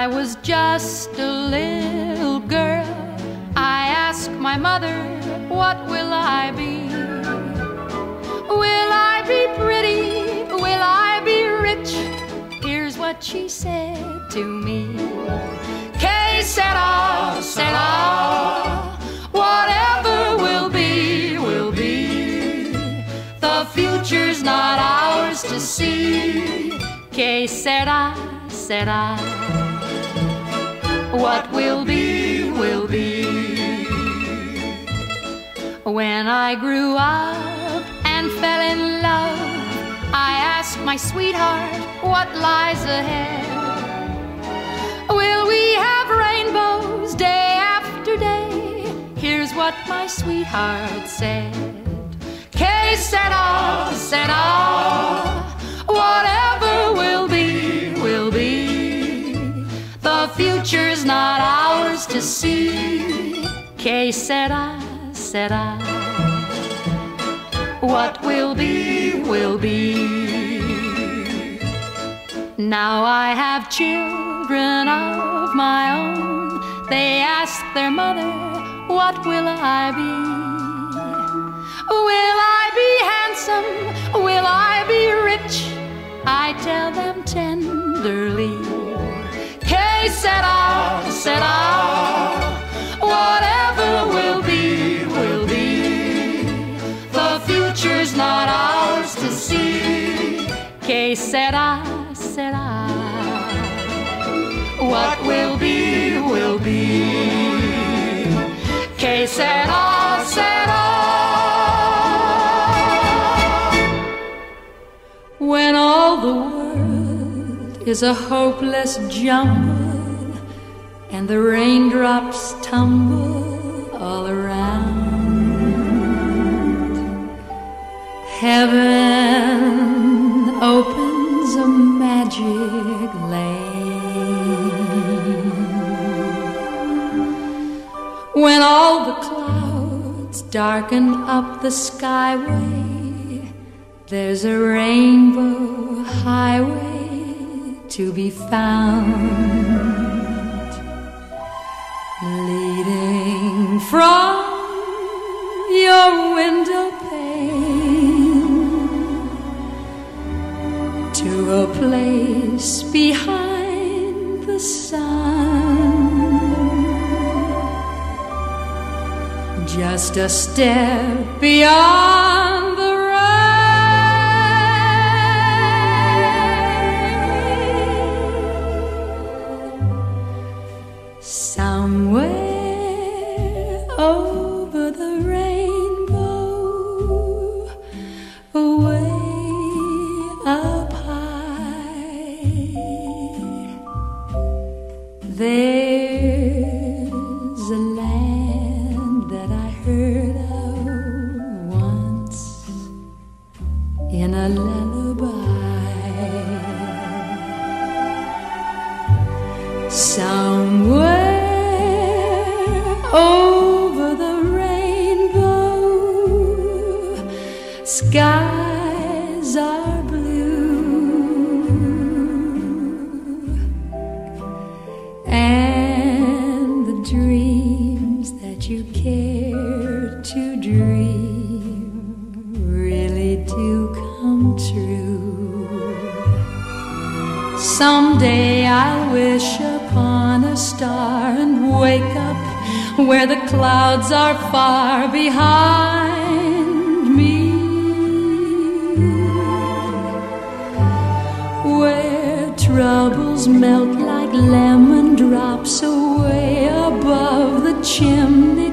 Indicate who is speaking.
Speaker 1: I was just a little girl, I asked my mother, what will I be? Will I be pretty? Will I be rich? Here's what she said to me. Que sera, sera, whatever will be, will be. The future's not ours to see. Que sera, sera, what will be, will be. When I grew up and fell in love, I asked my sweetheart, what lies ahead? Will we have rainbows day after day? Here's what my sweetheart said. Que sera, sera, whatever will be, will be. The future's not ours to see. Que sera, sera, what will be, will be. Now I have children of my own. They ask their mother, what will I be? Will I be handsome? Will I be rich? I tell them tenderly, que sera, sera, whatever will be, will be. The future's not ours to see. Que sera, sera, what will be, will be. Que sera, sera. When all the world is a hopeless jumble and the raindrops tumble all around, heaven opens a magic lane. When all the clouds darken up the skyway, there's a rainbow highway to be found, leading from your window pane to a place behind the sun. Just a step beyond the somewhere over the rainbow, way up high, there's a land that I heard of once in a lullaby. Somewhere over the rainbow, skies are blue, and the dreams that you care to dream really do come true. Someday I'll wish upon a star and wake up where the clouds are far behind me, where troubles melt like lemon drops away above the chimney.